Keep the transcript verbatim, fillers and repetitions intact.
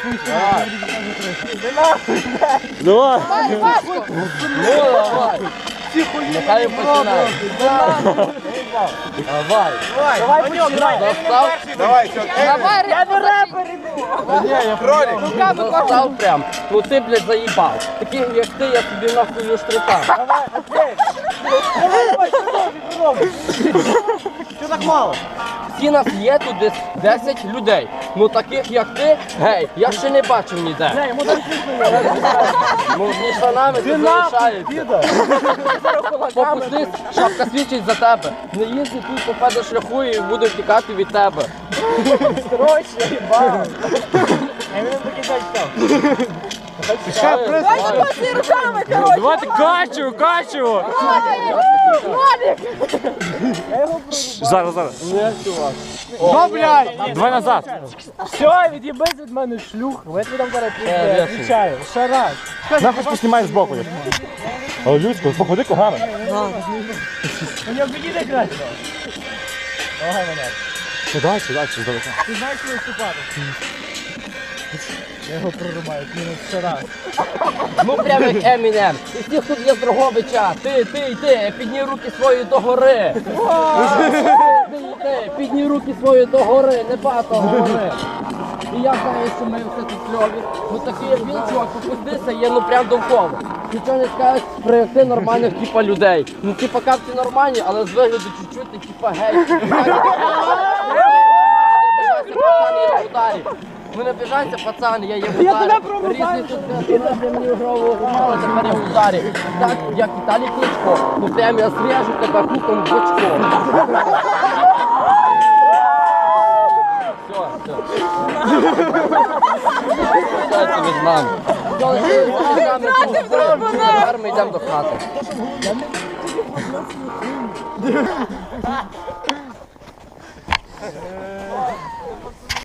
Давай. Ну, давай. Нехай починає. Давай. Давай починай. Достав. Давай, все. Давай, я не репер іду. Кролик. Руками кожен. Достав прям. Ну ти, блядь, заїбав. Таких, як ти, я тобі нахуй штрика. Давай, окей. Давай, давай, що так мало? Всі нас є тут десь десять людей. Ну таких, як ти, гей, я ще не бачив ніде. Не, йому там смішно є. Ну, між штанами ти залишається. Попустись, шапка свідчить за тебе. Не їзди тут по педошляху і буду втікати від тебе. Срочно, їбав. А він такий так став. Давай, Давай руками, коротше. Давайте качу, качу. Владик! Я його Зараз, зараз. Не, чувак. Ну, блядь. Давай назад. Все, від'їбись від мене, шлюх. Я тобі там зараз Е, пізде, весело. відвічаю. Ще раз. Нахуй поснімай збоку. Але Люсько, походи когами. Мені обійди краще. Давай мене. Сюди, сюди, сюди. Ти знаєш, що виступати? Я його прорубаю, мінус ще раз. Ну прям як Емінем. І всіх тут є з Дрогобича. Ти, ти, ти, підні руки свої догори. Ти, ти, підні руки свої догори, не багато гори. І я знаю, що ми все тут кльові. Ну такий як він, чувак, попустися, є ну прям довкола. Нічого не скажеш, проєкти нормальних типа людей. Ну типа капці нормальні, але з вигляду чуть-чуть ти типа гей. Ви не обіжайся, пацани, я є в ударі. Різні тут для мені грового мало, тепер я в ударі. Так, як Віталій Кличко, ну прям я зрежу тебе хуком в очко. Все, все. Прощайте від нами. Тепер ми йдемо до хати.